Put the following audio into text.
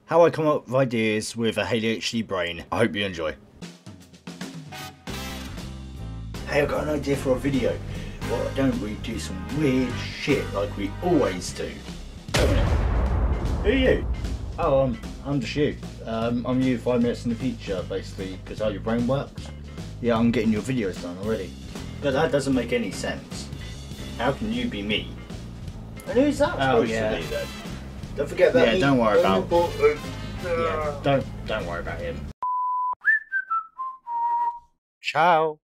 how I come up with ideas with a ADHD brain. I hope you enjoy. Hey, I've got an idea for a video. Why don't we do some weird shit like we always do? Wait a minute. Who are you? Oh, I'm just you. I'm you 5 minutes in the future, basically, because how your brain works. Yeah, I'm getting your videos done already. But that doesn't make any sense. How can you be me? And who's that supposed to be then? Don't forget that. Yeah, don't worry about. Yeah, don't worry about him. Ciao.